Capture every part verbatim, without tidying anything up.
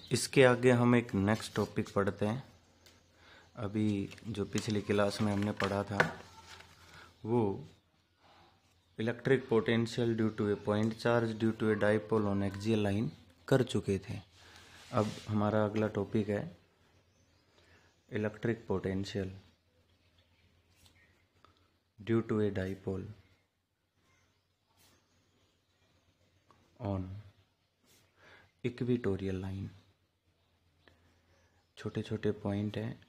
इसके आगे हम एक नेक्स्ट टॉपिक पढ़ते हैं। अभी जो पिछली क्लास में हमने पढ़ा था वो electric potential due to A point charge due to a dipole on axial line कर चुके थे। अब हमारा अगला टॉपिक है electric potential due to a dipole on equatorial line. छोटे छोटे पॉइंट हैं,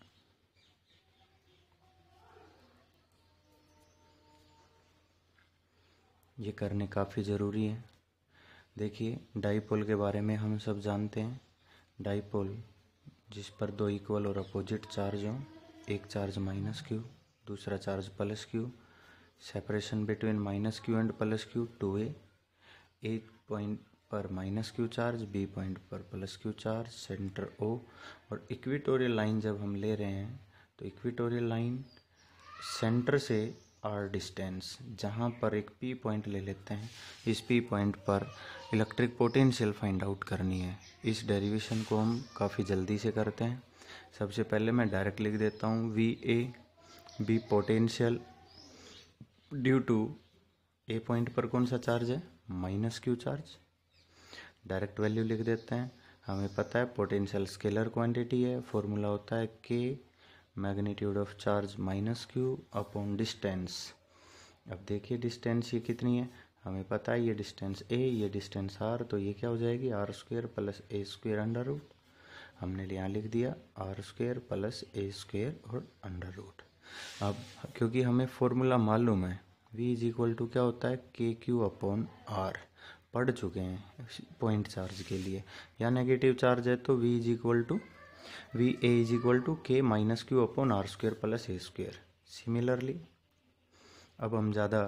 ये करने काफ़ी ज़रूरी है। देखिए, डाइपोल के बारे में हम सब जानते हैं। डाइपोल जिस पर दो इक्वल और अपोजिट चार्ज हों, एक चार्ज माइनस क्यू, दूसरा charge plus Q, separation between minus Q and plus Q two A, A point पर minus Q charge, B point पर plus Q charge, centre O. और इक्वेटोरियल लाइन जब हम ले रहे हैं तो इक्वेटोरियल लाइन सेंटर से आर डिस्टेंस, जहाँ पर एक पी पॉइंट ले लेते हैं, इस पी पॉइंट पर इलेक्ट्रिक पोटेंशियल फाइंड आउट करनी है। इस डेरिवेशन को हम काफ़ी जल्दी से करते हैं। सबसे पहले मैं डायरेक्ट लिख देता हूँ V A B potential due to A point पर कौन सा चार्ज है, minus Q charge. Direct value लिख देते हैं। हमें पता है पोटेंशियल स्केलर क्वांटिटी है, फॉर्मूला होता है K magnitude of charge minus Q upon distance. अब देखिए डिस्टेंस ये कितनी है, हमें पता है ये डिस्टेंस ए, ये डिस्टेंस आर, तो ये क्या हो जाएगी R square plus A square under root. हमने यहाँ लिख दिया R square plus A square और अंडर रूट। अब क्योंकि हमें फॉर्मूला मालूम है v इज इक्वल टू क्या होता है के क्यू अपॉन आर, पढ़ चुके हैं पॉइंट चार्ज के लिए। या नेगेटिव चार्ज है तो v is equal to V A is equal to K minus Q upon R square plus A square. Similarly अब हम ज़्यादा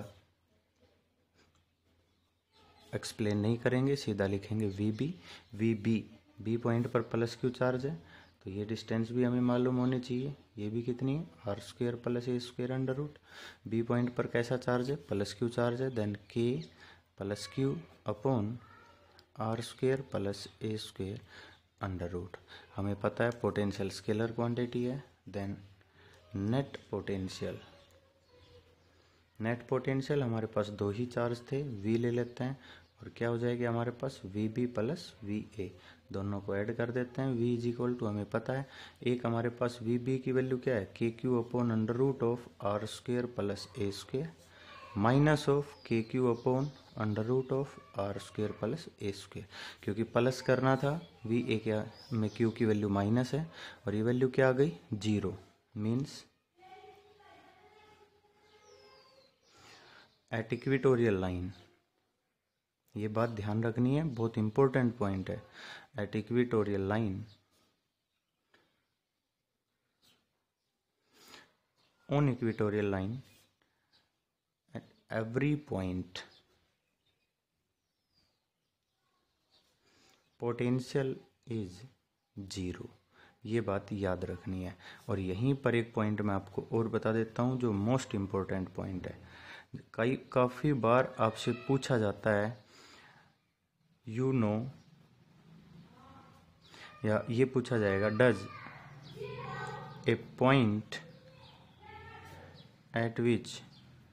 एक्सप्लेन नहीं करेंगे, सीधा लिखेंगे V B. V B B point पर प्लस क्यू चार्ज है तो ये डिस्टेंस भी हमें मालूम होनी चाहिए, ये भी कितनी है R square plus A square under root. B point पर कैसा चार्ज है, प्लस क्यू चार्ज है, then K plus Q upon R square plus A square under root. हमें पता है पोटेंशियल स्केलर क्वांटिटी है। Then net potential, net potential हमारे पास दो ही चार्ज थे, v ले लेते हैं और क्या हो जाएगी हमारे पास V B plus V A, दोनों को ऐड कर देते हैं। v इज इक्वल टू हमें पता है एक हमारे पास वी बी की वैल्यू क्या है के Q upon under root of R square plus A square minus of K Q upon under root of R square plus A square. क्योंकि प्लस करना था वी ए क्या में क्यू की वैल्यू माइनस है और ये वैल्यू क्या आ गई zero, means at equatorial line. ये बात ध्यान रखनी है, बहुत इंपॉर्टेंट पॉइंट है। At equatorial line on equatorial line at every point potential is zero। ये बात याद रखनी है। और यहीं पर एक पॉइंट मैं आपको और बता देता हूँ जो मोस्ट इम्पोर्टेंट पॉइंट है। कई काफ़ी बार आपसे पूछा जाता है यू नो, या ये पूछा जाएगा does a point at which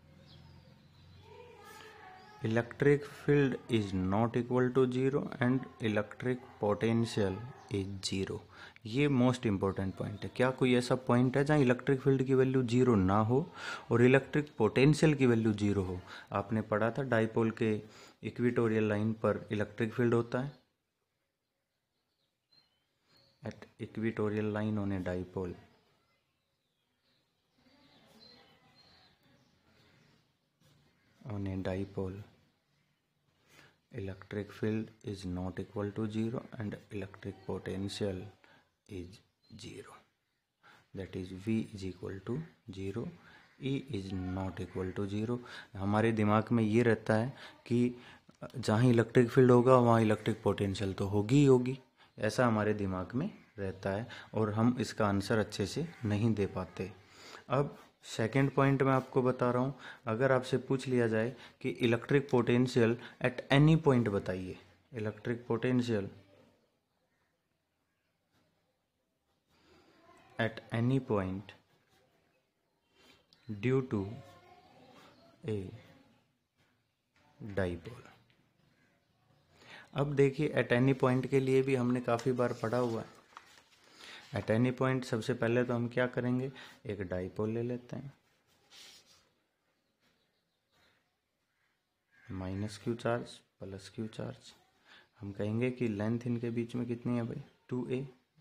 electric field is not equal to zero and electric potential is zero. ये मोस्ट इंपॉर्टेंट पॉइंट है। क्या कोई ऐसा पॉइंट है जहाँ इलेक्ट्रिक फील्ड की वैल्यू जीरो ना हो और इलेक्ट्रिक पोटेंशियल की वैल्यू जीरो हो? आपने पढ़ा था डाइपोल के इक्वेटोरियल लाइन पर इलेक्ट्रिक फील्ड होता है at equatorial line on a dipole on a dipole electric field is not equal to zero and electric potential is zero, that is v is equal to zero, e is not equal to zero। हमारे दिमाग में ये रहता है कि जहाँ electric field होगा वहाँ इलेक्ट्रिक पोटेंशियल तो होगी ही होगी, ऐसा हमारे दिमाग में रहता है और हम इसका आंसर अच्छे से नहीं दे पाते। अब सेकेंड पॉइंट मैं आपको बता रहा हूँ, अगर आपसे पूछ लिया जाए कि electric potential at any point बताइए, electric potential at any point due to a dipole। अब देखिए एट एनी पॉइंट के लिए भी हमने काफ़ी बार पढ़ा हुआ है। एट एनी पॉइंट सबसे पहले तो हम क्या करेंगे, एक डाइपोल ले लेते हैं, minus Q charge plus Q charge. हम कहेंगे कि लेंथ इनके बीच में कितनी है भाई, टू ए,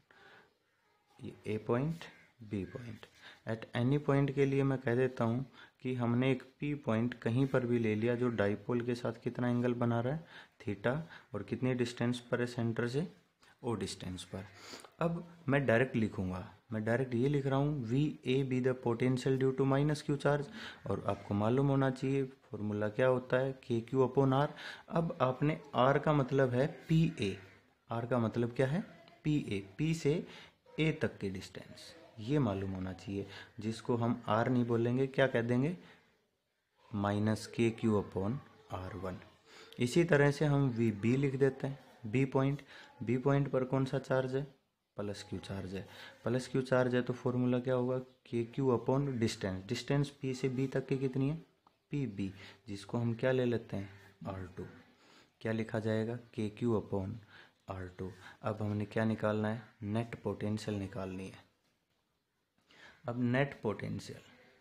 ये A point B point. At any point के लिए मैं कह देता हूँ कि हमने एक पी पॉइंट कहीं पर भी ले लिया जो डाइपोल के साथ कितना एंगल बना रहा है, थीटा, और कितनी डिस्टेंस पर है सेंटर से, ओ डिस्टेंस पर। अब मैं डायरेक्ट लिखूंगा, मैं डायरेक्ट ये लिख रहा हूँ V A B the potential due to minus Q charge, और आपको मालूम होना चाहिए फॉर्मूला क्या होता है, के क्यू अपॉन आर। अब आपने आर का मतलब है पी ए, आर का मतलब क्या है, पी ए, पी से ए तक की डिस्टेंस, ये मालूम होना चाहिए, जिसको हम आर नहीं बोलेंगे, क्या कह देंगे, माइनस के क्यू अपॉन आर वन। इसी तरह से हम वी बी लिख देते हैं, बी पॉइंट, बी पॉइंट पर कौन सा चार्ज है, प्लस क्यू चार्ज है, प्लस क्यू चार्ज है तो फॉर्मूला क्या होगा, K Q upon distance, distance P से बी तक की कितनी है, पी बी, जिसको हम क्या ले लेते हैं, आर टू। क्या लिखा जाएगा, के क्यू अपॉन आर टू। अब हमने क्या निकालना है, नेट पोटेंशियल निकालनी है। अब नेट पोटेंशियल,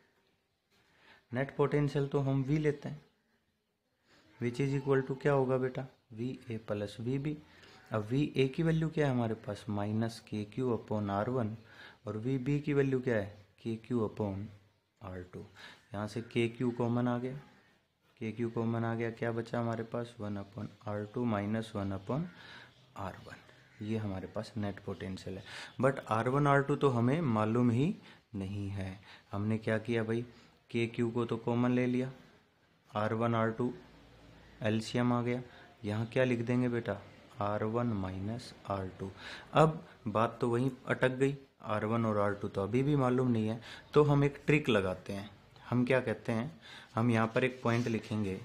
नेट पोटेंशियल तो हम वी लेते हैं, विच इज इक्वल टू क्या होगा बेटा, V A plus V B. अब वी ए की वैल्यू क्या है हमारे पास, माइनस के क्यू अपॉन आर वन, और वी बी की वैल्यू क्या है, के क्यू अपॉन आर टू। यहाँ से के क्यू कॉमन आ गया, के क्यू कॉमन आ गया, क्या बचा हमारे पास, one upon R two minus one upon R one. ये हमारे पास नेट पोटेंशियल है। But R one R two तो हमें मालूम ही नहीं है। हमने क्या किया भाई, के क्यू को तो कॉमन ले लिया, R one R two LCM आ गया, यहाँ क्या लिख देंगे बेटा, R one minus R two. अब बात तो वहीं अटक गई, आर वन और आर टू तो अभी भी मालूम नहीं है, तो हम एक ट्रिक लगाते हैं। हम क्या कहते हैं, हम यहाँ पर एक पॉइंट लिखेंगे,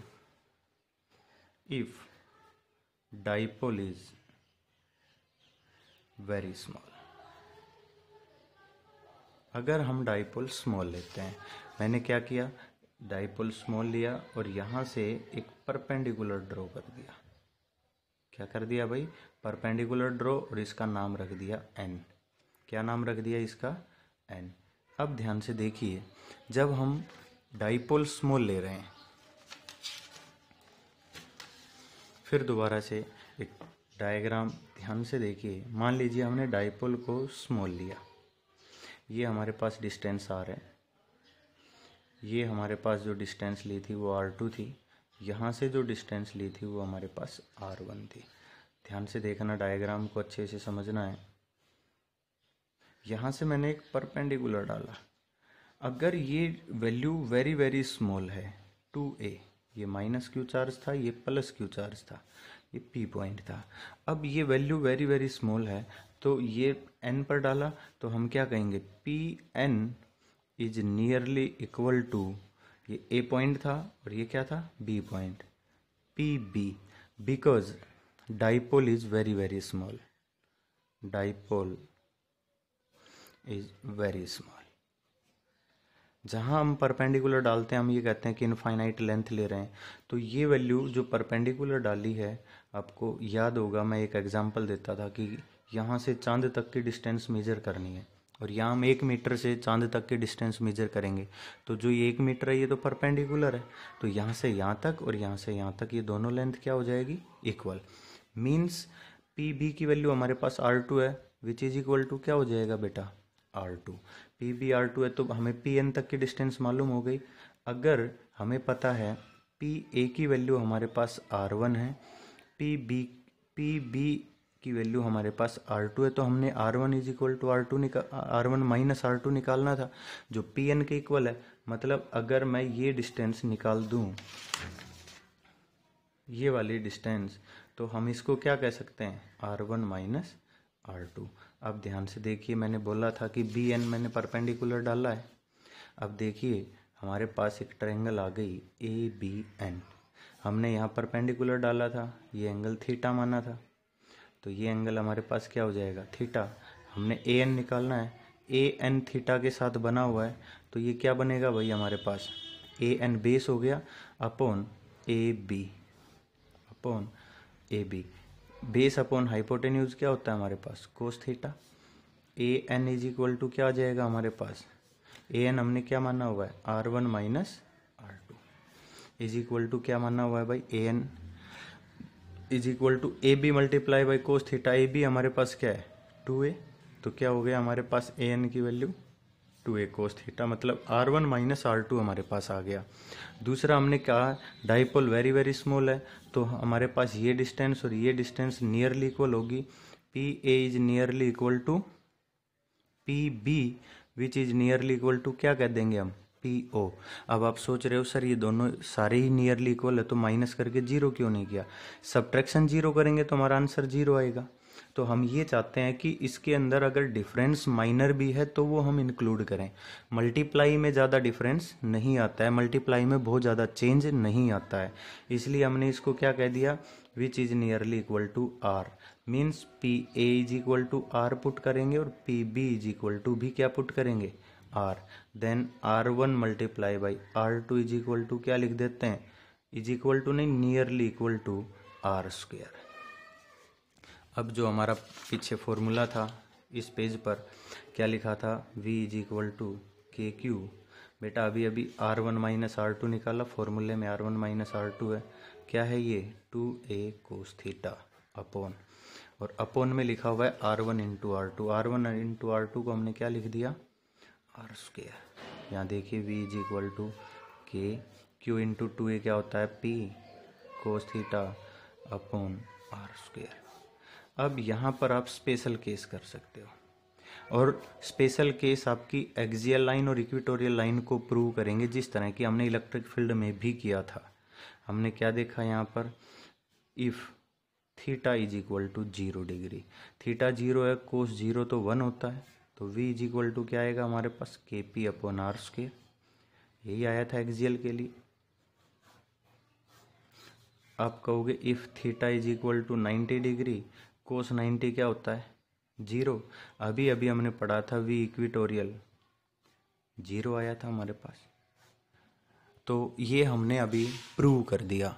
if dipole is very small. अगर हम डाइपोल स्मॉल लेते हैं, मैंने क्या किया, डाइपोल स्मॉल लिया और यहाँ से एक परपेंडिकुलर ड्रॉ कर दिया। क्या कर दिया भाई, परपेंडिकुलर ड्रॉ, और इसका नाम रख दिया एन। क्या नाम रख दिया इसका, एन। अब ध्यान से देखिए, जब हम डाइपोल स्मॉल ले रहे हैं, फिर दोबारा से एक डायग्राम ध्यान से देखिए। मान लीजिए हमने डाइपोल को स्मॉल लिया, ये हमारे पास डिस्टेंस आर है, ये हमारे पास जो डिस्टेंस ली थी वो आर टू थी, यहाँ से जो डिस्टेंस ली थी वो हमारे पास आर वन थी। ध्यान से देखना, डायग्राम को अच्छे से समझना है। यहाँ से मैंने एक परपेंडिकुलर डाला, अगर ये वैल्यू वेरी वेरी स्मॉल है, टू ए, ये माइनस क्यू चार्ज था, ये प्लस क्यू चार्ज था, ये पी पॉइंट था। अब ये वैल्यू वेरी वेरी स्मॉल है, तो ये एन पर डाला, तो हम क्या कहेंगे, P N is nearly equal to, ये ए पॉइंट था और ये क्या था, B point, P B, because dipole is very very small, dipole is very small. जहाँ हम परपेंडिकुलर डालते हैं, हम ये कहते हैं कि इनफाइनाइट लेंथ ले रहे हैं, तो ये वैल्यू जो परपेंडिकुलर डाली है, आपको याद होगा मैं एक एग्जांपल देता था कि यहाँ से चांद तक की डिस्टेंस मेजर करनी है, और यहाँ हम एक मीटर से चांद तक की डिस्टेंस मेजर करेंगे, तो जो ये एक मीटर है ये तो परपेंडिकुलर है, तो यहाँ से यहाँ तक और यहाँ से यहाँ तक ये दोनों लेंथ क्या हो जाएगी, इक्वल। मीन्स पी बी की वैल्यू हमारे पास आर टू है, विच इज इक्वल टू क्या हो जाएगा बेटा, R two. P B R two है तो हमें पी एन तक की डिस्टेंस मालूम हो गई। अगर हमें पता है पी ए की वैल्यू हमारे पास आर वन है, पी बी पी बी की वैल्यू हमारे पास आर टू है, तो हमने R one is equal to R two निकाल R one minus R two निकालना था, जो पी एन के इक्वल है। मतलब अगर मैं ये डिस्टेंस निकाल दूं, ये वाली डिस्टेंस, तो हम इसको क्या कह सकते हैं, R one minus R two. अब ध्यान से देखिए, मैंने बोला था कि बी एन मैंने परपेंडिकुलर डाला है। अब देखिए हमारे पास एक ट्रायंगल आ गई ए बी एन, हमने यहाँ परपेंडिकुलर डाला था, ये एंगल थीटा माना था, तो ये एंगल हमारे पास क्या हो जाएगा, थीटा। हमने ए एन निकालना है, ए एन थीटा के साथ बना हुआ है, तो ये क्या बनेगा भाई हमारे पास, ए एन बेस हो गया upon A B, upon A B. Base upon hypotenuse क्या होता है हमारे पास, cos theta. A N is equal to क्या आ जाएगा हमारे पास, ए एन हमने क्या माना हुआ है, R one minus R two is equal to क्या माना हुआ है भाई, A N is equal to A B multiply by cos theta. A B हमारे पास क्या है, टू ए, तो क्या हो गया हमारे पास ए एन की value two A cos theta, मतलब R one minus R two हमारे पास आ गया। दूसरा हमने कहा डाइपोल वेरी वेरी स्मॉल है, तो हमारे पास ये डिस्टेंस और ये डिस्टेंस नियरली इक्वल होगी। P A is nearly equal to P B which is nearly equal to क्या कह देंगे हम, पी ओ। अब आप सोच रहे हो सर ये दोनों सारे ही नियरली इक्वल है तो माइनस करके जीरो क्यों नहीं किया, सब्ट्रैक्शन जीरो करेंगे तो हमारा आंसर जीरो आएगा। तो हम ये चाहते हैं कि इसके अंदर अगर डिफरेंस माइनर भी है तो वो हम इंक्लूड करें। मल्टीप्लाई में ज़्यादा डिफरेंस नहीं आता है, मल्टीप्लाई में बहुत ज़्यादा चेंज नहीं आता है, इसलिए हमने इसको क्या कह दिया, which is nearly equal to R, means P A is equal to R put करेंगे और P B is equal to भी क्या पुट करेंगे, R. Then R one multiply by R two is equal to क्या लिख देते हैं, is equal to नहीं, nearly equal to R square. अब जो हमारा पीछे फॉर्मूला था इस पेज पर क्या लिखा था, v is equal to K Q. बेटा अभी अभी R one minus R two निकाला, फॉर्मूले में R one minus R two है, क्या है ये, two A cos theta upon, और अपॉन में लिखा हुआ है R one into R two. R one into R two को हमने क्या लिख दिया, आर स्क्वेयर। यहाँ देखिए v is equal to K Q into two A क्या होता है, p cos theta upon R square. अब यहाँ पर आप स्पेशल केस कर सकते हो, और स्पेशल केस आपकी एक्सियल लाइन और इक्वेटोरियल लाइन को प्रूव करेंगे, जिस तरह की हमने इलेक्ट्रिक फील्ड में भी किया था। हमने क्या देखा यहाँ पर, if theta is equal to zero degree, theta zero है, कोस जीरो तो वन होता है, तो v इज इक्वल टू क्या आएगा हमारे पास, के पी अपॉन आर स्क्वेयर। यही आया था एक्सियल के लिए। आप कहोगे if theta is equal to ninety degree, cos ninety क्या होता है, जीरो। अभी अभी हमने पढ़ा था वी इक्विटोरियल, जीरो आया था हमारे पास, तो ये हमने अभी प्रूव कर दिया।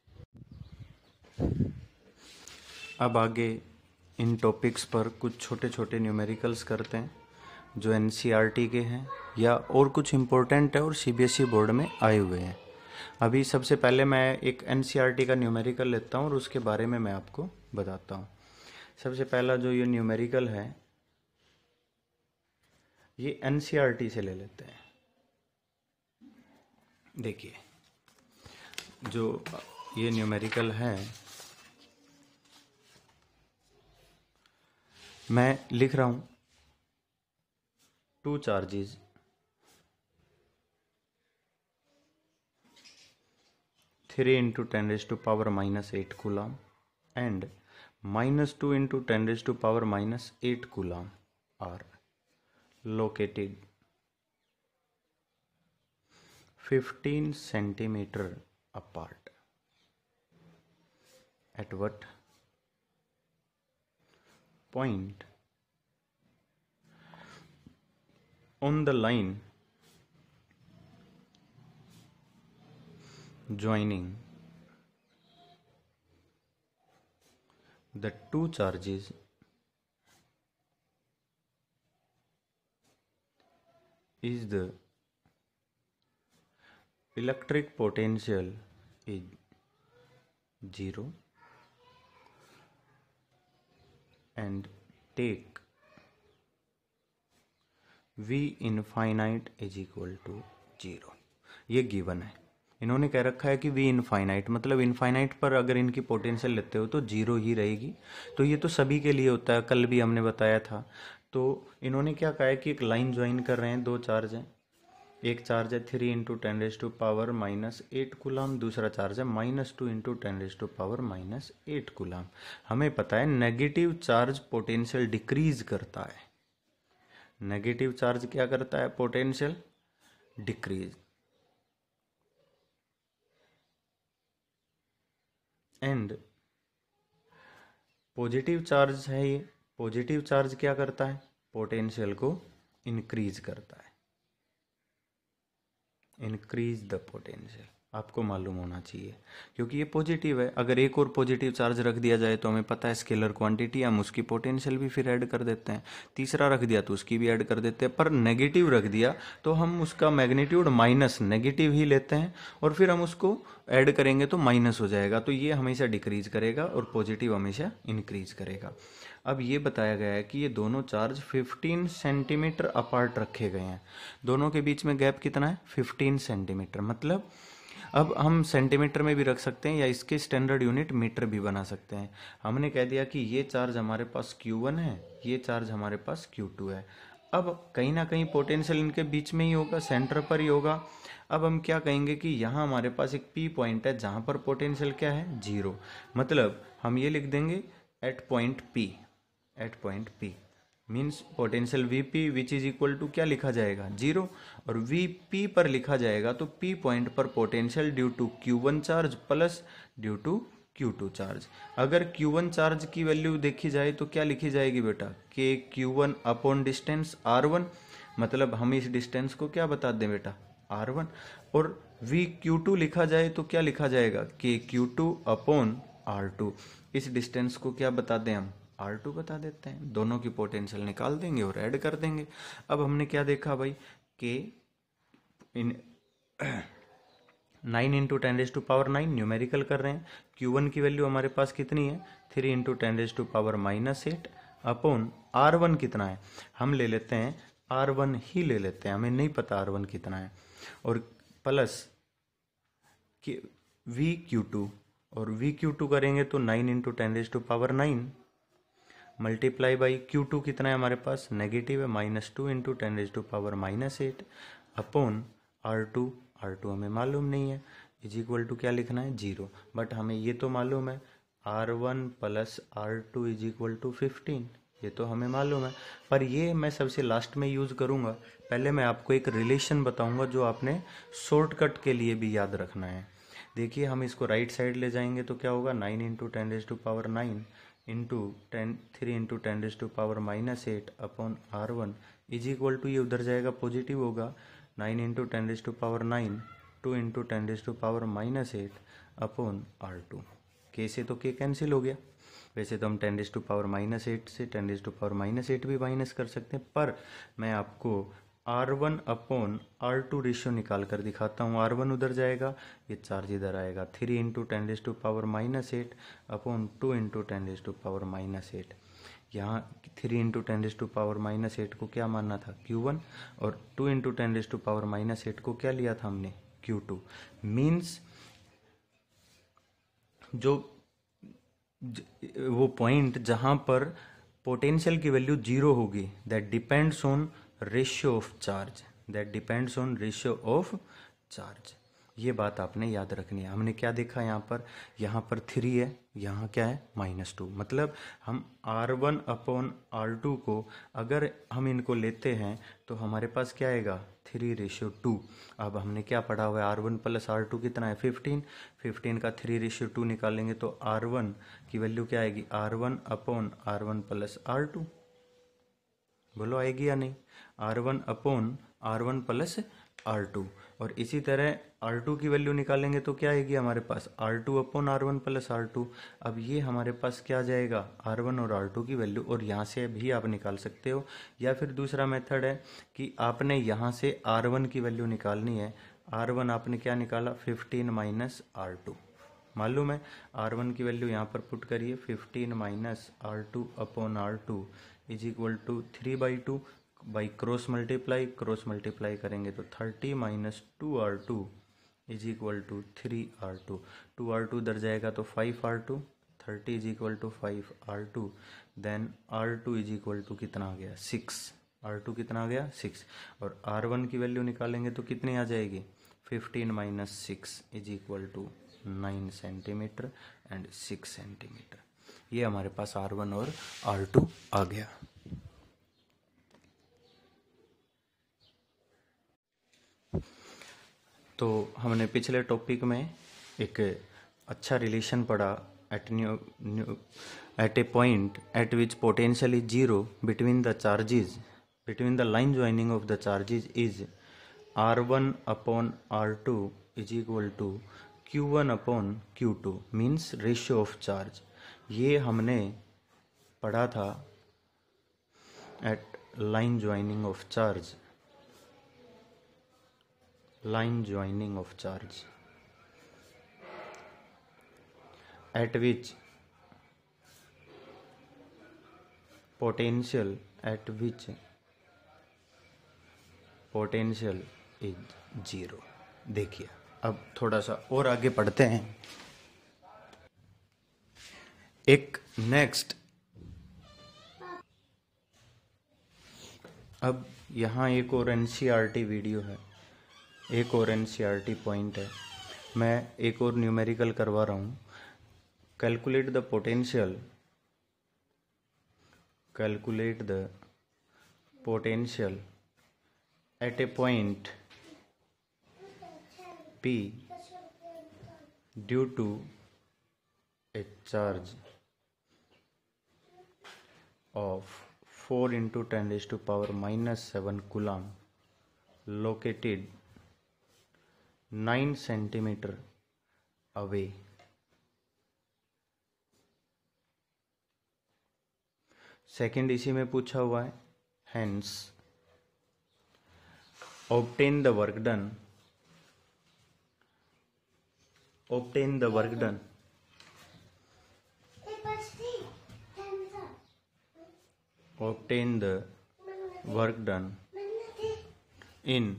अब आगे इन टॉपिक्स पर कुछ छोटे छोटे न्यूमेरिकल्स करते हैं जो एनसीईआरटी के हैं या और कुछ इम्पोर्टेंट है और सीबीएसई बोर्ड में आए हुए हैं। अभी सबसे पहले मैं एक एनसीईआरटी का न्यूमेरिकल लेता हूँ और उसके बारे में मैं आपको बताता हूँ। सबसे पहला जो ये न्यूमेरिकल है ये एनसीईआरटी से ले लेते हैं। देखिए जो ये न्यूमेरिकल है मैं लिख रहा हूं, two charges three into ten raise to power minus eight coulomb and minus two into ten raised to power minus eight coulomb are located fifteen centimeter apart at what point on the line joining the two charges is the electric potential is zero and take v infinite is equal to zero। ये given है, इन्होंने कह रखा है कि v infinite, मतलब infinite पर अगर इनकी पोटेंशियल लेते हो तो जीरो ही रहेगी। तो ये तो सभी के लिए होता है, कल भी हमने बताया था। तो इन्होंने क्या कहा है कि एक लाइन ज्वाइन कर रहे हैं, दो चार्ज हैं, एक चार्ज है three into ten raise to power minus eight coulomb, दूसरा चार्ज है minus two into ten raise to power minus eight coulomb. हमें पता है नेगेटिव चार्ज पोटेंशियल डिक्रीज करता है, नेगेटिव चार्ज क्या करता है, potential decrease, and positive charge है ये, पॉजिटिव चार्ज क्या करता है, पोटेंशियल को इंक्रीज करता है, इंक्रीज द पोटेंशियल, आपको मालूम होना चाहिए क्योंकि ये पॉजिटिव है। अगर एक और पॉजिटिव चार्ज रख दिया जाए तो हमें पता है स्केलर क्वांटिटी, हम उसकी पोटेंशियल भी फिर ऐड कर देते हैं। तीसरा रख दिया तो उसकी भी ऐड कर देते हैं, पर नेगेटिव रख दिया तो हम उसका मैग्नीट्यूड माइनस नेगेटिव ही लेते हैं और फिर हम उसको ऐड करेंगे तो माइनस हो जाएगा। तो ये हमेशा डिक्रीज करेगा और पॉजिटिव हमेशा इंक्रीज करेगा। अब ये बताया गया है कि ये दोनों चार्ज पंद्रह सेंटीमीटर अपार्ट रखे गए हैं। दोनों के बीच में गैप कितना है? पंद्रह सेंटीमीटर। मतलब अब हम सेंटीमीटर में भी रख सकते हैं या इसके स्टैंडर्ड यूनिट मीटर भी बना सकते हैं। हमने कह दिया कि ये चार्ज हमारे पास क्यू वन है, ये चार्ज हमारे पास क्यू टू है। अब कहीं ना कहीं पोटेंशियल इनके बीच में ही होगा, सेंटर पर ही होगा। अब हम क्या कहेंगे कि यहाँ हमारे पास एक पी पॉइंट है जहाँ पर पोटेंशियल क्या है? जीरो। मतलब हम ये लिख देंगे at point P, at point P means potential V P which is equal to क्या लिखा जाएगा? जीरो। और वी पी पर लिखा जाएगा तो पी पॉइंट पर potential due to Q one charge plus due to Q two charge. अगर क्यू वन चार्ज की वैल्यू देखी जाए तो क्या लिखी जाएगी बेटा? K Q one upon distance R one. मतलब हम इस डिस्टेंस को क्या बता दें बेटा? R one. और वी क्यू टू लिखा जाए तो क्या लिखा जाएगा? के Q two upon R two. इस डिस्टेंस को क्या बता दें हम? आर टू बता देते हैं। दोनों की पोटेंशियल निकाल देंगे और ऐड कर देंगे। अब हमने क्या देखा भाई कि इन nine into ten raise to power nine numerical कर रहे हैं। क्यू वन की वैल्यू हमारे पास कितनी है? Three into ten raise to power minus eight upon R one कितना है? हम ले लेते हैं आर वन ही ले लेते हैं, हमें नहीं पता आर वन कितना है। और प्लस वी क्यू टू, और वी क्यू टू करेंगे तो nine into ten raise to power nine multiply by Q two कितना है हमारे पास? नेगेटिव है, minus two into ten raise to power minus eight upon R two. R two हमें मालूम नहीं है, इज इक्वल टू क्या लिखना है? जीरो। बट हमें ये तो मालूम है R one plus R two is equal to fifteen, ये तो हमें मालूम है। पर ये मैं सबसे लास्ट में यूज़ करूँगा। पहले मैं आपको एक रिलेशन बताऊँगा जो आपने शॉर्टकट के लिए भी याद रखना है। देखिए हम इसको राइट साइड ले जाएंगे तो क्या होगा? Nine into ten raise to power nine into ten three into ten raise to power minus eight upon R one is equal to, ये उधर जाएगा पॉजिटिव होगा, nine into ten raise to power nine two into ten raise to power minus eight upon R two. के से तो के cancel हो गया। वैसे तो हम ten raise to power minus eight से ten raise to power minus eight भी माइनस कर सकते हैं, पर मैं आपको R one upon R two ratio निकाल कर दिखाता हूँ। आर वन उधर जाएगा, ये चार्ज इधर आएगा, three into ten raise to power minus eight upon two into ten raise to power minus eight. यहाँ three into ten raise to power minus eight को क्या मानना था? Q one. और two into ten raise to power minus eight को क्या लिया था हमने? Q to. मीन्स जो ज, वो पॉइंट जहाँ पर पोटेंशियल की वैल्यू जीरो होगी, that depends on ratio of charge, that depends on ratio of charge. ये बात आपने याद रखनी है। हमने क्या देखा यहाँ पर? यहाँ पर थ्री है, यहाँ क्या है? Minus two. मतलब हम R one upon R two को अगर हम इनको लेते हैं तो हमारे पास क्या आएगा? Three ratio two. अब हमने क्या पढ़ा हुआ है? R one plus R two कितना है? फिफ्टीन। फिफ्टीन का थ्री रेशियो टू निकालेंगे तो आर वन की वैल्यू क्या आएगी? R one upon R one plus R two. बोलो आएगी या नहीं? R one upon R one plus R two. और इसी तरह आर टू की वैल्यू निकालेंगे तो क्या आएगी हमारे पास? R two upon R one plus R two. अब ये हमारे पास क्या आ जाएगा? आर वन और आर टू की वैल्यू, और यहाँ से भी आप निकाल सकते हो। या फिर दूसरा मेथड है कि आपने यहाँ से आर वन की वैल्यू निकालनी है। आर वन आपने क्या निकाला? Fifteen minus R two. मालूम है आर वन की वैल्यू यहाँ पर पुट करिए, fifteen minus R two upon R two is equal to three by two by cross multiply, cross multiply करेंगे तो thirty minus two R two is equal to three R two. Two R two इधर जाएगा तो five R two, thirty is equal to five R two. Then R two is equal to कितना आ गया? Six. Are two कितना आ गया? Six. और आर वन की वैल्यू निकालेंगे तो कितनी आ जाएगी? Fifteen minus six is equal to nine centimeter and six centimeter. ये हमारे पास आर वन और आर टू आ गया। तो हमने पिछले टॉपिक में एक अच्छा रिलेशन पढ़ा at new new at a point at which potential is zero between the charges between the line joining of the charges is R one upon R two is equal to Q one upon Q two means ratio of charge। ये हमने पढ़ा था at line joining of charge, line joining of charge at which potential at which potential is zero। देखिए अब थोड़ा सा और आगे पढ़ते हैं। एक नेक्स्ट, अब यहाँ एक और एनसीईआरटी वीडियो है, एक और एनसीईआरटी पॉइंट है। मैं एक और न्यूमेरिकल करवा रहा हूँ। Calculate the potential, calculate the potential at a point P due to a charge of four into ten raised to power minus seven coulomb located nine centimeter away। Second इसी में पूछा हुआ है। hence obtain the work done, obtain the work done obtain the work done in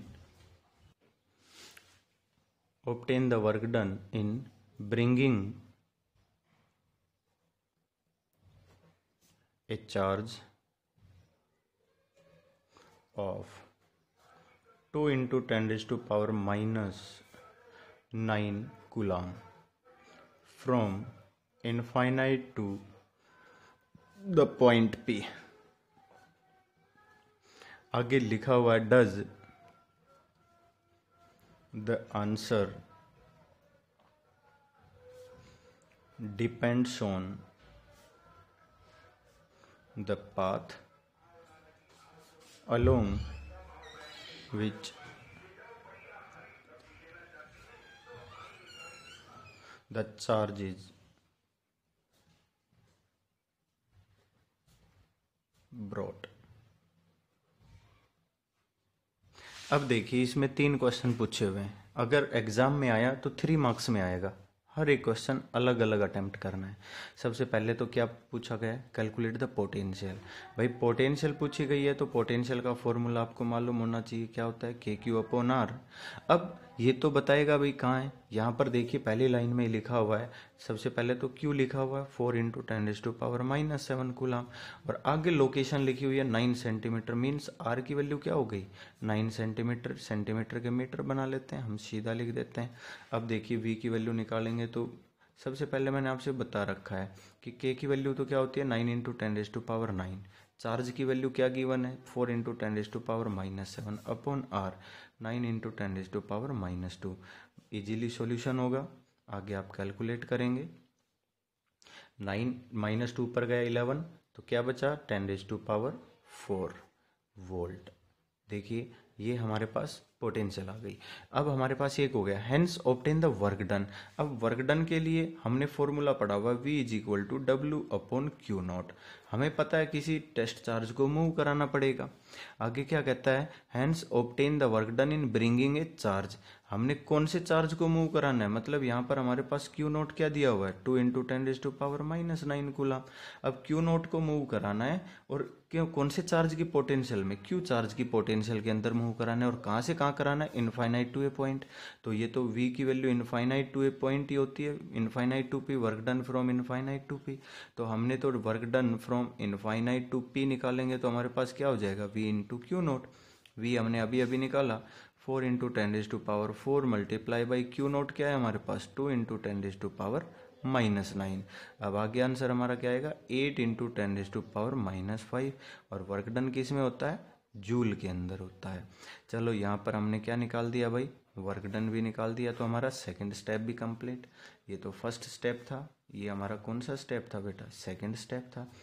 obtain the work done in bringing a charge of two into ten raised to power minus nine coulomb from infinite to the point P। आगे लिखा हुआ है does the answer depends on the path along which the charge is brought। अब देखिए इसमें तीन question पूछे हुए हैं। अगर एग्जाम में आया तो थ्री मार्क्स में आएगा। हर एक क्वेश्चन अलग अलग अटेम्प्ट करना है। सबसे पहले तो क्या पूछा गया है, कैलकुलेट द पोटेंशियल। भाई पोटेंशियल पूछी गई है तो पोटेंशियल का फॉर्मूला आपको मालूम होना चाहिए, क्या होता है, के क्यू अपॉन आर। अब ये तो बताएगा भाई कहाँ है। यहाँ पर देखिए पहली लाइन में लिखा हुआ है, सबसे पहले तो क्यू लिखा हुआ है four into ten raise to power minus seven coulomb, और आगे लोकेशन लिखी हुई है नाइन सेंटीमीटर। मीन्स आर की वैल्यू क्या हो गई, नाइन सेंटीमीटर। सेंटीमीटर के मीटर बना लेते हैं, हम सीधा लिख देते हैं। अब देखिए वी की वैल्यू निकालेंगे तो सबसे पहले मैंने आपसे बता रखा है कि के की वैल्यू तो क्या होती है, nine into ten raise to power nine. Charge की वैल्यू क्या गिवन है, four into ten raise to power minus seven upon R nine into ten raise to power minus two. Easily solution होगा। आगे आप कैलकुलेट करेंगे। Nine minus two पर गया eleven, तो क्या बचा, ten raise to power four volt. देखिए ये हमारे पास पोटेंशियल आ गई। अब हमारे पास एक हो गया, hence obtain the work done. अब वर्क डन के लिए हमने फॉर्मूला पढ़ा हुआ V is equal to W upon Q naught. हमें पता है किसी टेस्ट चार्ज को मूव कराना पड़ेगा। आगे क्या कहता है, hence obtain the work done in bringing a charge. हमने कौन से चार्ज को मूव कराना है, मतलब यहाँ पर हमारे पास क्यू नोट क्या दिया हुआ है, two into ten raise to power minus nine coulomb. अब क्यू नोट को मूव कराना है, और क्यों, कौन से चार्ज की पोटेंशियल में, क्यू चार्ज की पोटेंशियल के अंदर मूव कराना है। और कहाँ से कहाँ कराना है, इनफाइनाइट टू ए पॉइंट। तो ये तो V की value infinite to A point ही होती है, infinite to P, work done from infinite to P। तो हमने तो work done from infinite to P निकालेंगे तो हमारे पास क्या हो जाएगा, V into Q naught. V हमने अभी अभी निकाला, four into ten raise to power four multiply by Q naught क्या है हमारे पास, two into ten raise to power minus nine. अब आगे आंसर हमारा क्या आएगा, eight into ten raise to power minus five. और वर्क डन किस में होता है, जूल के अंदर होता है। चलो यहाँ पर हमने क्या निकाल दिया भाई, वर्क डन भी निकाल दिया। तो हमारा सेकंड स्टेप भी कंप्लीट। ये तो फर्स्ट स्टेप था, ये हमारा कौन सा स्टेप था बेटा, सेकंड स्टेप था।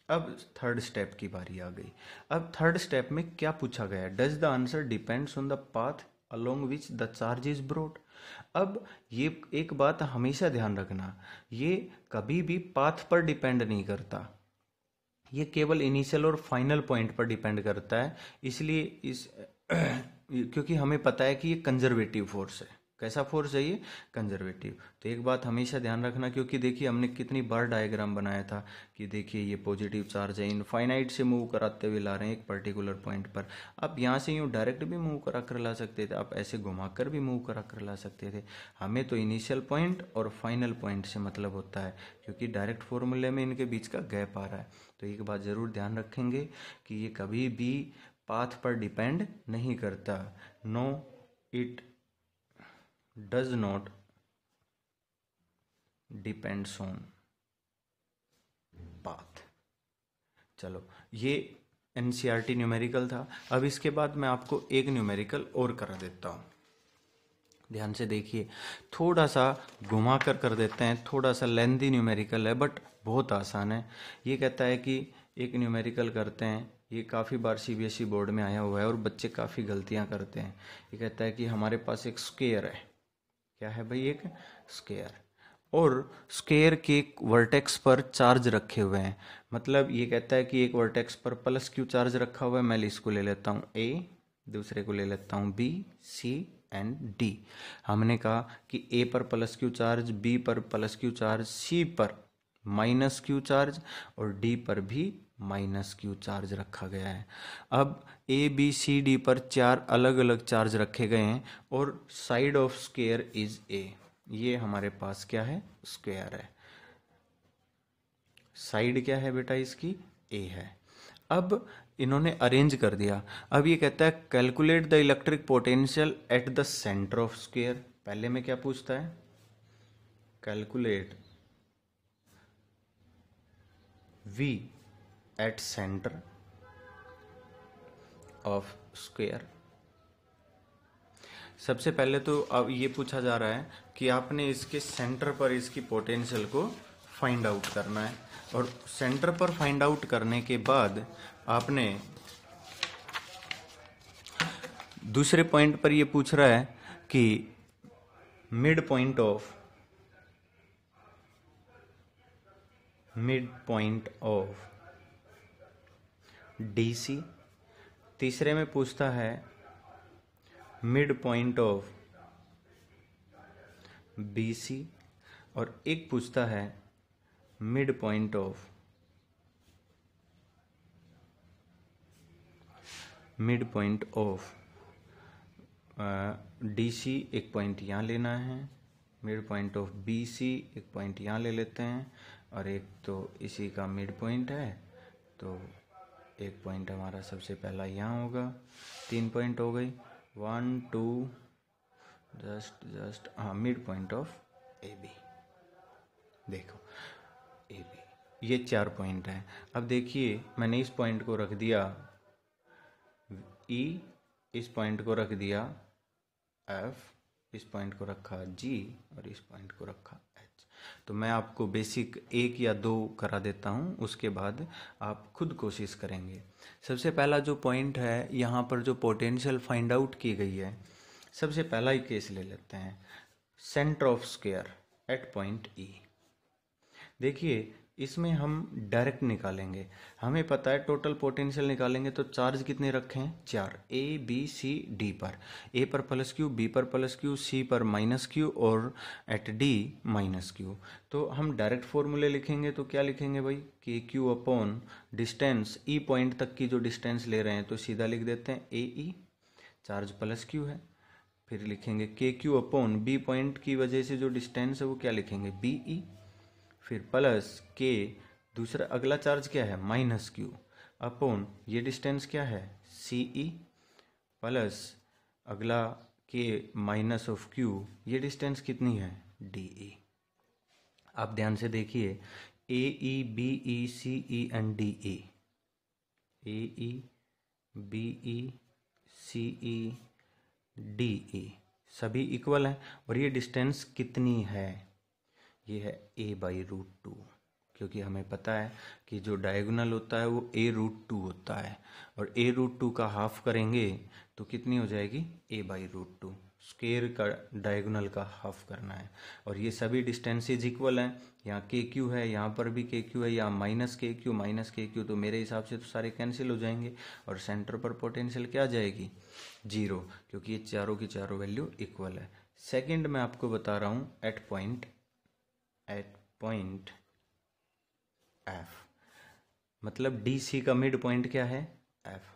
अब थर्ड स्टेप की बारी आ गई। अब थर्ड स्टेप में क्या पूछा गया है, does the answer depends on the path along which the charge is brought. अब ये एक बात हमेशा ध्यान रखना, ये कभी भी पाथ पर डिपेंड नहीं करता, ये केवल इनिशियल और फाइनल पॉइंट पर डिपेंड करता है। इसलिए इस क्योंकि हमें पता है कि ये कंजर्वेटिव फोर्स है। कैसा फोर्स है ये, कंजर्वेटिव। तो एक बात हमेशा ध्यान रखना, क्योंकि देखिए हमने कितनी बार डायग्राम बनाया था कि देखिए ये पॉजिटिव चार्ज है, इनफाइनाइट से मूव कराते हुए ला रहे हैं एक पर्टिकुलर पॉइंट पर। आप यहाँ से यूँ डायरेक्ट भी मूव करा कर ला सकते थे, आप ऐसे घुमाकर भी मूव करा कर ला सकते थे। हमें तो इनिशियल पॉइंट और फाइनल पॉइंट से मतलब होता है, क्योंकि डायरेक्ट फॉर्मूले में इनके बीच का गैप आ रहा है। तो एक बात ज़रूर ध्यान रखेंगे कि ये कभी भी पाथ पर डिपेंड नहीं करता। No it does not depends on path. चलो, ये एनसीईआरटी न्यूमेरिकल था। अब इसके बाद मैं आपको एक न्यूमेरिकल और करा देता हूँ। ध्यान से देखिए, थोड़ा सा घुमा कर कर देते हैं, थोड़ा सा लेंथी न्यूमेरिकल है बट बहुत आसान है। ये कहता है कि एक न्यूमेरिकल करते हैं, ये काफ़ी बार सीबीएसई बोर्ड में आया हुआ है और बच्चे काफ़ी गलतियां करते हैं। ये कहता है कि हमारे पास एक स्क्वायर है, क्या है भाई, एक स्क्वायर, और स्क्वायर के वर्टेक्स पर चार्ज रखे हुए हैं। मतलब ये कहता है कि एक वर्टेक्स पर प्लस क्यू चार्ज रखा हुआ है। मैं इसको ले लेता हूँ ए, दूसरे को ले लेता हूँ बी, सी एंड डी। हमने कहा कि ए पर प्लस क्यू चार्ज, बी पर प्लस क्यू चार्ज, सी पर माइनस क्यू चार्ज और डी पर भी माइनस क्यू चार्ज रखा गया है। अब ए बी सी डी पर चार अलग अलग चार्ज रखे गए हैं और side of square is A. ये हमारे पास क्या है, स्क्वायर है। साइड क्या है बेटा इसकी, ए है। अब इन्होंने अरेंज कर दिया। अब ये कहता है calculate the electric potential at the centre of square. पहले में क्या पूछता है, calculate V at centre of square. सबसे पहले तो अब ये पूछा जा रहा है कि आपने इसके सेंटर पर इसकी पोटेंशियल को फाइंड आउट करना है, और सेंटर पर फाइंड आउट करने के बाद आपने दूसरे पॉइंट पर ये पूछ रहा है कि mid point of mid point of DC. तीसरे में पूछता है मिड पॉइंट ऑफ बीसी, और एक पूछता है mid point of mid point of DC. एक पॉइंट यहाँ लेना है, मिड पॉइंट ऑफ बीसी एक पॉइंट यहाँ ले लेते हैं, और एक तो इसी का मिड पॉइंट है, तो एक पॉइंट हमारा सबसे पहला यहाँ होगा। तीन पॉइंट हो गई, वन टू जस्ट जस्ट हाँ mid point of A B. देखो ए बी, ये चार पॉइंट हैं। अब देखिए मैंने इस पॉइंट को रख दिया ई, इस पॉइंट को रख दिया एफ, इस पॉइंट को रखा जी और इस पॉइंट को रखा एच। तो मैं आपको बेसिक एक या दो करा देता हूँ, उसके बाद आप खुद कोशिश करेंगे। सबसे पहला जो पॉइंट है, यहाँ पर जो पोटेंशियल फाइंड आउट की गई है, सबसे पहला ही केस ले लेते हैं, centre of square at point E. देखिए इसमें हम डायरेक्ट निकालेंगे, हमें पता है टोटल पोटेंशियल निकालेंगे तो चार्ज कितने रखे हैं, चार, ए बी सी डी पर। ए पर प्लस क्यू, बी पर प्लस क्यू, सी पर माइनस क्यू और एट डी माइनस क्यू। तो हम डायरेक्ट फॉर्मूले लिखेंगे तो क्या लिखेंगे भाई, k Q upon distance, E point तक की जो डिस्टेंस ले रहे हैं तो सीधा लिख देते हैं A E, charge plus q है। फिर लिखेंगे के क्यू अपॉन बी पॉइंट की वजह से जो डिस्टेंस है वो क्या लिखेंगे, बी ई, फिर प्लस के, दूसरा अगला चार्ज क्या है, माइनस क्यू, अपॉन ये डिस्टेंस क्या है, सी ई, प्लस अगला के माइनस ऑफ क्यू, ये डिस्टेंस कितनी है, डी ई। आप ध्यान से देखिए, A E B E C E and D E, A E B E C E D E सभी इक्वल हैं, और ये डिस्टेंस कितनी है, ये है a बाई रूट टू, क्योंकि हमें पता है कि जो डायगोनल होता है वो ए रूट टू होता है, और ए रूट टू का हाफ करेंगे तो कितनी हो जाएगी, A by root two. Square का डायगोनल का हाफ करना है, और ये सभी डिस्टेंसेज इक्वल हैं। यहाँ के क्यू है, यहाँ पर भी के क्यू है, यहाँ माइनस के क्यू माइनस के क्यू, तो मेरे हिसाब से तो सारे कैंसिल हो जाएंगे, और सेंटर पर पोटेंशियल क्या आ जाएगी, जीरो, क्योंकि ये चारों की चारों वैल्यू इक्वल है। सेकंड मैं आपको बता रहा हूँ at point at point F, मतलब डी सी का मिड पॉइंट क्या है, एफ।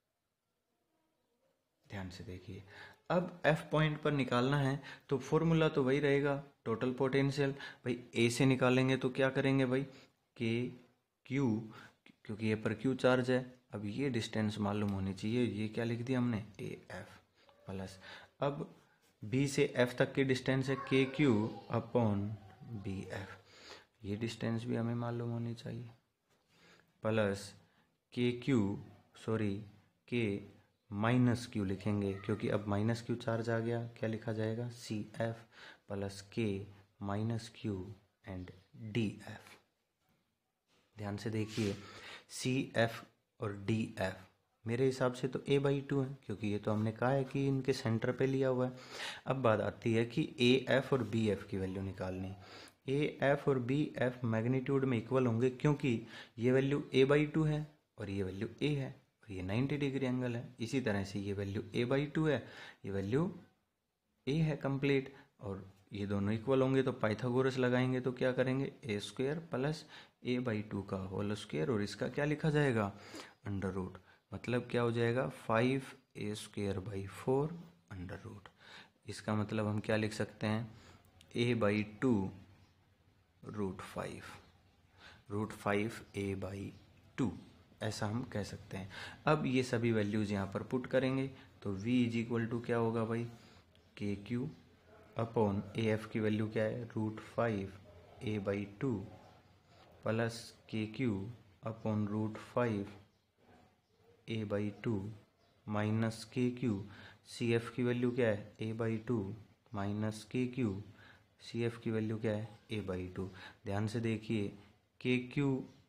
ध्यान से देखिए, अब एफ पॉइंट पर निकालना है तो फॉर्मूला तो वही रहेगा, टोटल पोटेंशियल। भाई ए से निकालेंगे तो क्या करेंगे भाई, के क्यू, क्योंकि ये पर क्यू चार्ज है। अब ये डिस्टेंस मालूम होनी चाहिए, ये क्या लिख दिया हमने, ए एफ प्लस, अब बी से एफ तक की डिस्टेंस है के क्यू अपॉन बी एफ, ये डिस्टेंस भी हमें मालूम होनी चाहिए, plus k q sorry k minus q लिखेंगे, क्योंकि अब माइनस क्यू चार्ज आ गया, क्या लिखा जाएगा, C F plus k minus Q and D F. ध्यान से देखिए, सी एफ और डी एफ मेरे हिसाब से तो ए बाई टू है, क्योंकि ये तो हमने कहा है कि इनके सेंटर पे लिया हुआ है। अब बात आती है कि ए एफ और बी एफ की वैल्यू निकालनी। ए एफ और बी एफ मैग्नीट्यूड में इक्वल होंगे, क्योंकि ये वैल्यू ए बाई टू है और ये वैल्यू ए है, और ये नाइन्टी डिग्री एंगल है। इसी तरह से ये वैल्यू ए बाई टू है, ये वैल्यू ए है कंप्लीट, और ये दोनों इक्वल होंगे तो पाइथागोरस लगाएंगे तो क्या करेंगे, A square plus A by two का होल स्क्वायर, और इसका क्या लिखा जाएगा, अंडर रूट, मतलब क्या हो जाएगा, five A square by four under root. इसका मतलब हम क्या लिख सकते हैं, A by two root five, root five A by two, ऐसा हम कह सकते हैं। अब ये सभी वैल्यूज यहाँ पर पुट करेंगे तो v इज इक्वल टू क्या होगा भाई, k Q upon A F की वैल्यू क्या है, root five A by two plus k Q upon root five A by two minus के क्यू, सी एफ की वैल्यू क्या है, ए बाई टू माइनस के क्यू, सी एफ की value क्या है, ए बाई टू। ध्यान से देखिए, k Q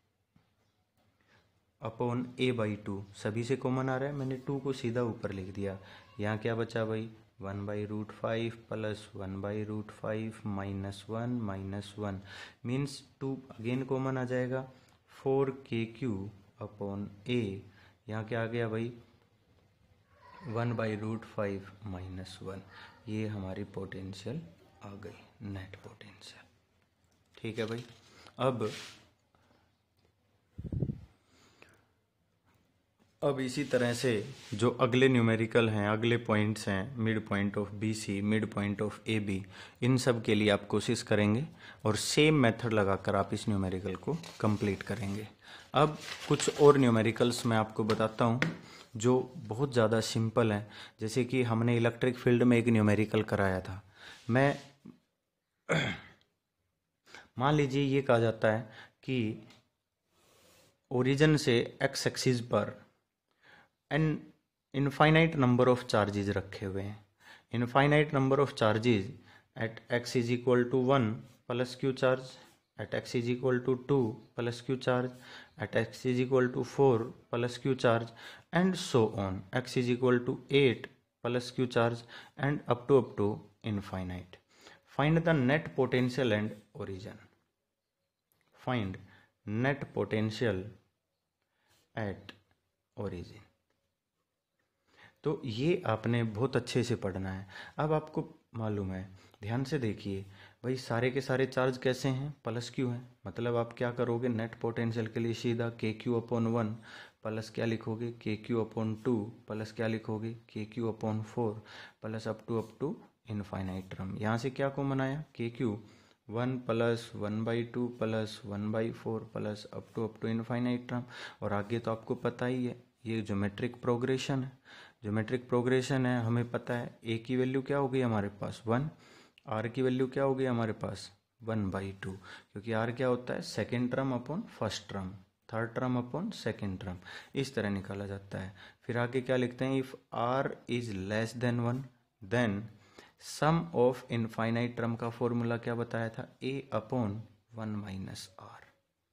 upon A by two सभी से कॉमन आ रहा है, मैंने टू को सीधा ऊपर लिख दिया। यहाँ क्या बचा भाई, one by root five plus one by root five minus one minus one, means two again common आ जाएगा, फोर के क्यू अपॉन ए, यहाँ क्या आ गया भाई, one by root five minus one, ये हमारी पोटेंशियल आ गई, नेट पोटेंशियल। ठीक है भाई। अब अब इसी तरह से जो अगले न्यूमेरिकल हैं, अगले पॉइंट्स हैं, mid point of B C, mid point of A B, इन सब के लिए आप कोशिश करेंगे और सेम मेथड लगाकर आप इस न्यूमेरिकल को कंप्लीट करेंगे। अब कुछ और न्यूमेरिकल्स मैं आपको बताता हूँ जो बहुत ज़्यादा सिंपल हैं। जैसे कि हमने इलेक्ट्रिक फील्ड में एक न्यूमेरिकल कराया था। मैं मान लीजिए ये कहा जाता है कि ओरिजिन से एक्स एक्सिस पर an infinite number of charges रखे हुए हैं। Infinite number of charges at x is equal to one plus Q charge, at x is equal to two plus Q charge, at x is equal to four plus Q charge, and so on, x is equal to eight plus Q charge, and up to up to infinite. Find the net potential and origin. Find net potential at origin. तो ये आपने बहुत अच्छे से पढ़ना है। अब आपको मालूम है, ध्यान से देखिए भाई, सारे के सारे चार्ज कैसे हैं, प्लस क्यू हैं, मतलब आप क्या करोगे, नेट पोटेंशियल के लिए सीधा के क्यू अपॉन वन प्लस क्या लिखोगे, k Q upon two plus क्या लिखोगे, k Q upon four plus up to up to infinite term. यहाँ से क्या कॉमन आया, k Q one plus one by two plus one by four plus up to up to infinite term. और आगे तो आपको पता ही है, ये ज्योमेट्रिक प्रोग्रेशन है। ज्योमेट्रिक प्रोग्रेशन है, हमें पता है ए की वैल्यू क्या हो गई हमारे पास वन, आर की वैल्यू क्या हो गई हमारे पास वन बाई टू, क्योंकि आर क्या होता है, second term upon first term, third term upon second term, इस तरह निकाला जाता है। फिर आगे क्या लिखते हैं, if r is less than one then sum of infinite term का फॉर्मूला क्या बताया था, A upon one minus r.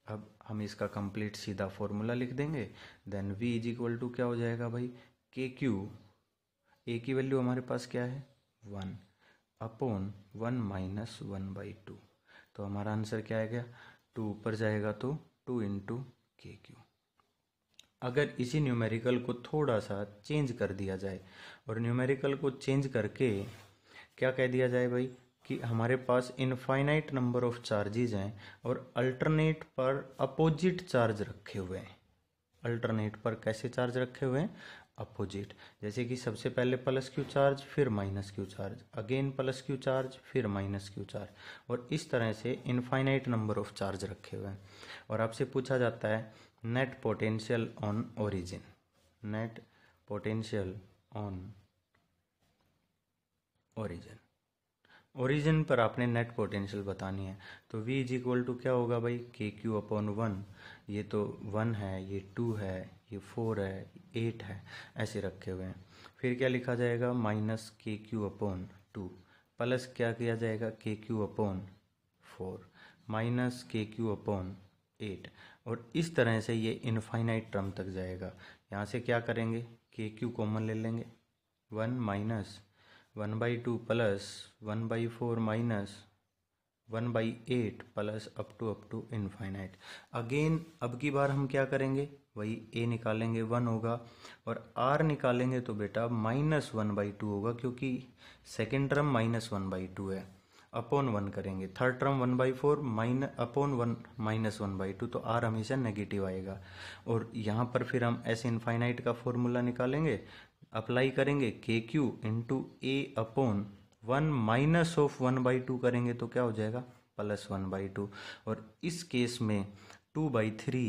अब हम इसका कंप्लीट सीधा फॉर्मूला लिख देंगे। Then v is equal to क्या हो जाएगा भाई, के क्यू, ए की वैल्यू हमारे पास क्या है one, upon one minus one by two. तो हमारा आंसर क्या आएगा, टू ऊपर जाएगा तो टू इंटू के क्यू। अगर इसी न्यूमेरिकल को थोड़ा सा चेंज कर दिया जाए और न्यूमेरिकल को चेंज करके क्या कह दिया जाए भाई कि हमारे पास इनफाइनाइट नंबर ऑफ चार्जेज हैं और अल्टरनेट पर अपोजिट चार्ज रखे हुए हैं। अल्टरनेट पर कैसे चार्ज रखे हुए हैं, अपोजिट। जैसे कि सबसे पहले प्लस क्यू चार्ज, फिर minus Q charge, again plus Q charge, फिर माइनस क्यू चार्ज, और इस तरह से इनफाइनाइट नंबर ऑफ चार्ज रखे हुए हैं। और आपसे पूछा जाता है net potential on origin, net potential on origin, origin पर आपने नेट पोटेंशियल बतानी है। तो v इज इक्वल टू क्या होगा भाई, के क्यू अपॉन वन। ये तो वन है, ये टू है, ये फोर है, एट है, ऐसे रखे हुए हैं। फिर क्या लिखा जाएगा, माइनस के क्यू अपॉन टू, प्लस क्या किया जाएगा, के क्यू अपॉन फोर, माइनस के क्यू अपॉन एट, और इस तरह से ये इनफाइनाइट टर्म तक जाएगा। यहाँ से क्या करेंगे, के क्यू कॉमन ले लेंगे, one minus one by two plus one by four minus one by eight plus up to up to infinite. Again अब की बार हम क्या करेंगे, वही a निकालेंगे, वन होगा, और r निकालेंगे तो बेटा माइनस वन बाई टू होगा, क्योंकि second term minus one by two है, अपॉन वन करेंगे, third term one by four minus upon one minus one by two, तो r हमेशा नेगेटिव आएगा। और यहाँ पर फिर हम ऐसे इनफाइनाइट का फॉर्मूला निकालेंगे, अप्लाई करेंगे k Q into A upon one minus of one by two करेंगे तो क्या हो जाएगा, प्लस वन बाई टू, और इस केस में two by three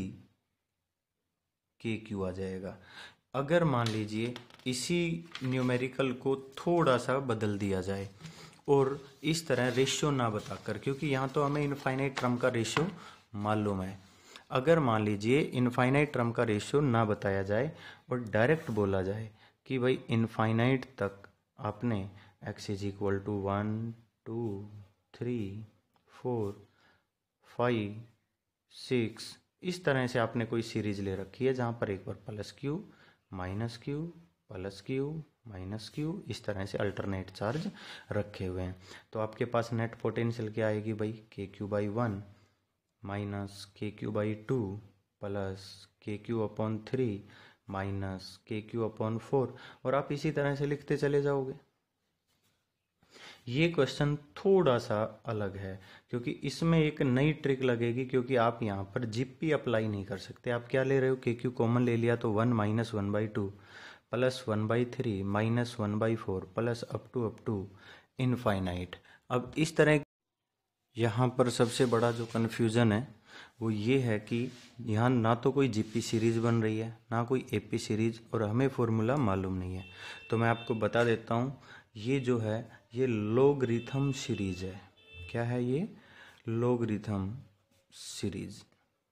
k q आ जाएगा। अगर मान लीजिए इसी न्यूमेरिकल को थोड़ा सा बदल दिया जाए और इस तरह रेशियो ना बताकर, क्योंकि यहाँ तो हमें इनफाइनाइट टर्म का रेशियो मालूम है, अगर मान लीजिए इनफाइनाइट टर्म का रेशियो ना बताया जाए और डायरेक्ट बोला जाए कि भाई इनफाइनाइट तक आपने x is equal to one two three four five six, इस तरह से आपने कोई सीरीज ले रखी है जहाँ पर एक बार plus q minus q plus q minus q, इस तरह से अल्टरनेट चार्ज रखे हुए हैं, तो आपके पास नेट पोटेंशियल क्या आएगी भाई, k q by one minus के q by two plus k Q upon three minus के क्यू अपॉन फोर, और आप इसी तरह से लिखते चले जाओगे। ये क्वेश्चन थोड़ा सा अलग है क्योंकि इसमें एक नई ट्रिक लगेगी, क्योंकि आप यहाँ पर जीपी अप्लाई नहीं कर सकते। आप क्या ले रहे हो, के क्यू कॉमन ले लिया तो one minus one by two plus one by three minus one by four plus up to up to infinite. अब इस तरह यहाँ पर सबसे बड़ा जो कन्फ्यूज़न है वो ये है कि यहाँ ना तो कोई जीपी सीरीज बन रही है ना कोई एपी सीरीज, और हमें फॉर्मूला मालूम नहीं है। तो मैं आपको बता देता हूँ, ये जो है ये लॉगरिथम सीरीज है। क्या है ये, लॉगरिथम सीरीज।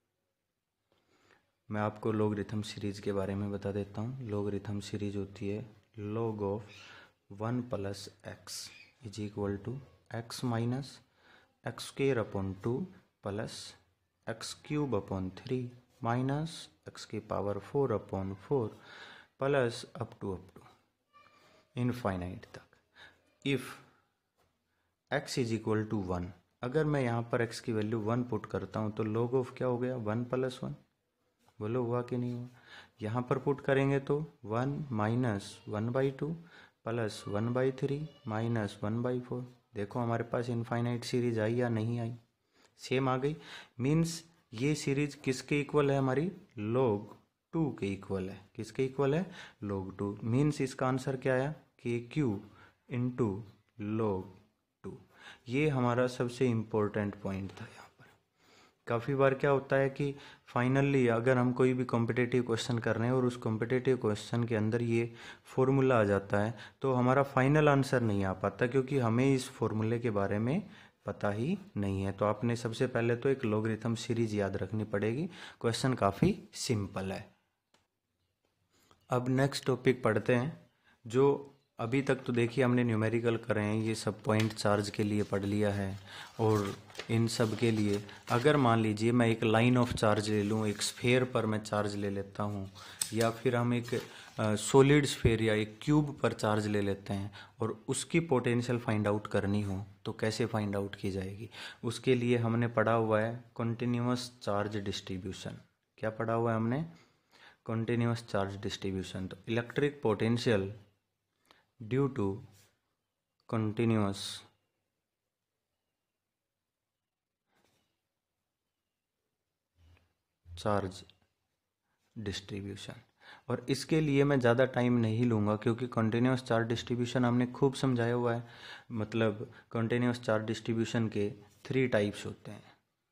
मैं आपको लॉगरिथम सीरीज के बारे में बता देता हूँ। लॉगरिथम सीरीज होती है log of one plus x is equal to x minus x square upon two plus x cube upon three minus x की power four upon four plus up to up to infinite तक। If x is equal to one, अगर मैं यहाँ पर x की value one put करता हूँ तो log ऑफ क्या हो गया, वन प्लस वन। बोलो हुआ कि नहीं हुआ। यहाँ पर पुट करेंगे तो one minus one by two plus one by three minus one by four. देखो हमारे पास इनफाइनाइट सीरीज आई या नहीं आई, सेम आ गई। मीन्स ये सीरीज किसके इक्वल है, हमारी log टू के इक्वल है। किसके इक्वल है, log टू। मीन्स इसका आंसर क्या आया, k Q into log to. ये हमारा सबसे इम्पोर्टेंट पॉइंट था। यहाँ पर काफ़ी बार क्या होता है कि फाइनली अगर हम कोई भी कॉम्पिटिटिव क्वेश्चन कर रहे हैं और उस कॉम्पिटिटिव क्वेश्चन के अंदर ये फॉर्मूला आ जाता है तो हमारा फाइनल आंसर नहीं आ पाता, क्योंकि हमें इस फॉर्मूले के बारे में पता ही नहीं है। तो आपने सबसे पहले तो एक लॉगरिथम सीरीज याद रखनी पड़ेगी। क्वेश्चन काफ़ी सिंपल है। अब नेक्स्ट टॉपिक पढ़ते हैं, जो अभी तक तो देखिए हमने न्यूमेरिकल करे हैं, ये सब पॉइंट चार्ज के लिए पढ़ लिया है। और इन सब के लिए अगर मान लीजिए मैं एक लाइन ऑफ चार्ज ले लूँ, एक स्फेयर पर मैं चार्ज ले लेता हूँ, या फिर हम एक सॉलिड स्फेयर या एक क्यूब पर चार्ज ले लेते हैं और उसकी पोटेंशियल फाइंड आउट करनी हो तो कैसे फाइंड आउट की जाएगी। उसके लिए हमने पढ़ा हुआ है कंटिन्यूअस चार्ज डिस्ट्रीब्यूशन। क्या पढ़ा हुआ है हमने? Continuous charge distribution. तो electric potential due to continuous charge distribution. और इसके लिए मैं ज़्यादा टाइम नहीं लूँगा क्योंकि कंटिन्यूअस चार्ज डिस्ट्रीब्यूशन हमने खूब समझाया हुआ है। मतलब कंटिन्यूअस चार्ज डिस्ट्रीब्यूशन के थ्री टाइप्स होते हैं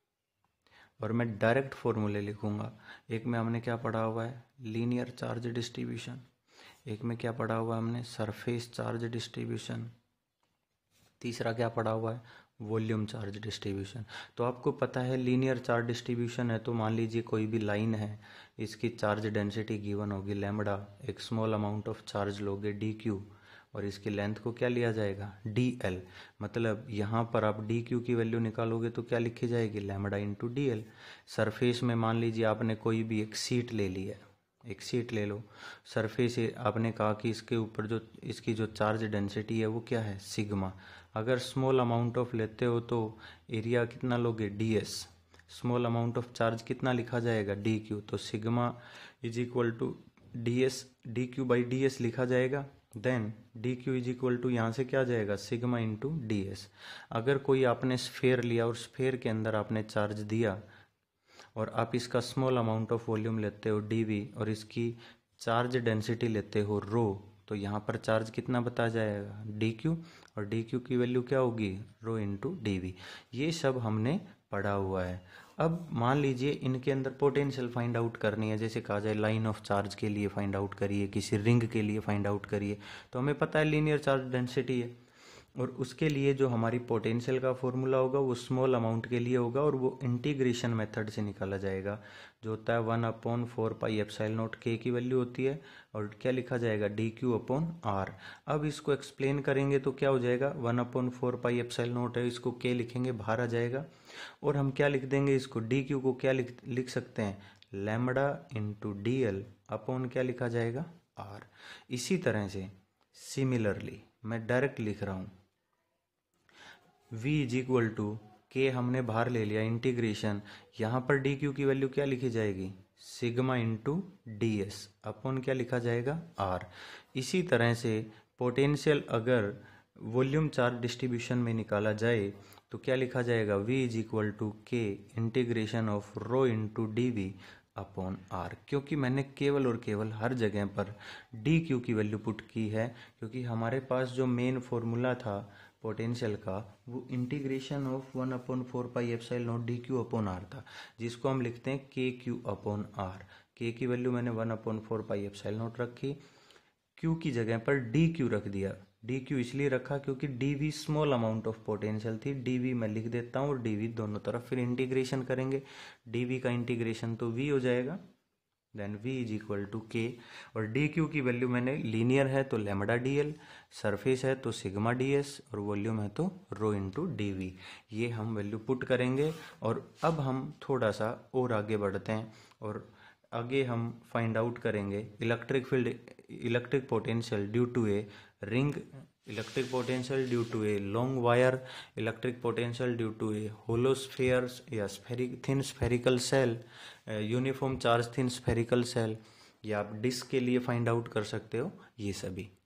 और मैं डायरेक्ट फॉर्मूले लिखूँगा। एक में हमने क्या पढ़ा हुआ है? Linear charge distribution. एक में क्या पढ़ा हुआ है हमने? Surface charge distribution. तीसरा क्या पढ़ा हुआ है? Volume charge distribution. तो आपको पता है लीनियर चार्ज डिस्ट्रीब्यूशन है तो मान लीजिए कोई भी लाइन है, इसकी चार्ज डेंसिटी गिवन होगी लैम्बडा, एक स्मॉल अमाउंट ऑफ चार्ज लोगे डी क्यू और इसकी लेंथ को क्या लिया जाएगा? D L. मतलब यहाँ पर आप डी क्यू की वैल्यू निकालोगे तो क्या लिखी जाएगी? Lambda into D L. Surface में मान लीजिए आपने कोई भी एक सीट ले ली है, एक सीट ले लो। सरफेस आपने कहा कि इसके ऊपर जो इसकी जो चार्ज डेंसिटी है वो क्या है? सिग्मा। अगर स्मॉल अमाउंट ऑफ लेते हो तो एरिया कितना लोगे? D S. Small amount of charge कितना लिखा जाएगा? D Q. तो sigma is equal to D S, D Q by D S लिखा जाएगा। Then D Q is equal to यहाँ से क्या जाएगा? Sigma into D S. अगर कोई आपने स्फेयर लिया और स्फेयर के अंदर आपने चार्ज दिया और आप इसका स्मॉल अमाउंट ऑफ वॉल्यूम लेते हो डीवी और इसकी चार्ज डेंसिटी लेते हो रो, तो यहाँ पर चार्ज कितना बता जाएगा? D Q. और डी क्यू की वैल्यू क्या होगी? Rho into D V. ये सब हमने पढ़ा हुआ है। अब मान लीजिए इनके अंदर पोटेंशियल फाइंड आउट करनी है, जैसे कहा जाए लाइन ऑफ चार्ज के लिए फाइंड आउट करिए, किसी रिंग के लिए फाइंड आउट करिए, तो हमें पता है लीनियर चार्ज डेंसिटी है और उसके लिए जो हमारी पोटेंशियल का फॉर्मूला होगा वो स्मॉल अमाउंट के लिए होगा और वो इंटीग्रेशन मेथड से निकाला जाएगा, जो होता है one upon four pi epsilon naught K की वैल्यू होती है और क्या लिखा जाएगा? D Q upon R. अब इसको एक्सप्लेन करेंगे तो क्या हो जाएगा? One upon four pi epsilon naught है, इसको के लिखेंगे, बाहर आ जाएगा और हम क्या लिख देंगे? इसको डी क्यू को क्या लिख लिख सकते हैं? Lambda into D L upon क्या लिखा जाएगा? आर। इसी तरह से सिमिलरली मैं डायरेक्ट लिख रहा हूँ v इज इक्वल टू के, हमने बाहर ले लिया इंटीग्रेशन, यहाँ पर डी क्यू की वैल्यू क्या लिखी जाएगी? Sigma into D S upon क्या लिखा जाएगा? आर। इसी तरह से पोटेंशियल अगर वॉल्यूम चार्ज डिस्ट्रीब्यूशन में निकाला जाए तो क्या लिखा जाएगा? v is equal to K integration of rho into D V upon R. क्योंकि मैंने केवल और केवल हर जगह पर डी क्यू की वैल्यू पुट की है क्योंकि हमारे पास जो मेन फॉर्मूला था पोटेंशियल का वो integration of one upon four pi epsilon naught D Q upon R था, जिसको हम लिखते हैं के क्यू अपॉन आर। के की वैल्यू मैंने one upon four pi epsilon naught रखी, क्यू की जगह पर डी क्यू रख दिया। डी क्यू इसलिए रखा क्योंकि D V small amount of potential थी, डी वी मैं लिख देता हूँ और डी वी दोनों तरफ फिर इंटीग्रेशन करेंगे, डी वी का इंटीग्रेशन तो वी हो जाएगा, then v is equal to K. और डी क्यू की वैल्यू मैंने लीनियर है तो लैम्बडा डी एल, सरफेस है तो सिग्मा डी एस और वॉल्यूम है तो रो इंटू डी वी। ये हम वैल्यू पुट करेंगे और अब हम थोड़ा सा और आगे बढ़ते हैं और आगे हम फाइंड आउट करेंगे electric field, electric potential due to a ring, electric potential due to a long wire, electric potential due to a hollow sphere या spheric thin spherical shell, uniform charge thin spherical shell, या आप disc के लिए find out कर सकते हो, ये सभी।